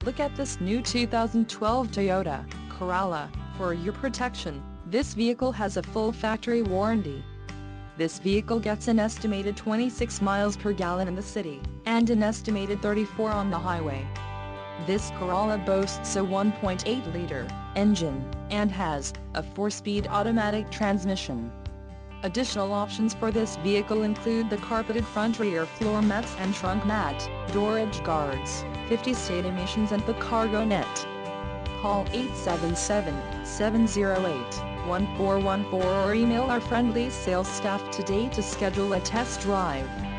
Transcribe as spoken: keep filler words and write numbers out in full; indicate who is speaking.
Speaker 1: Look at this new two thousand twelve Toyota Corolla. For your protection, this vehicle has a full factory warranty. This vehicle gets an estimated twenty-six miles per gallon in the city, and an estimated thirty-four on the highway. This Corolla boasts a one point eight liter engine, and has a four-speed automatic transmission. Additional options for this vehicle include the carpeted front rear floor mats and trunk mat, door edge guards, fifty state emissions and the cargo net. Call eight seven seven, seven zero eight, one four one four or email our friendly sales staff today to schedule a test drive.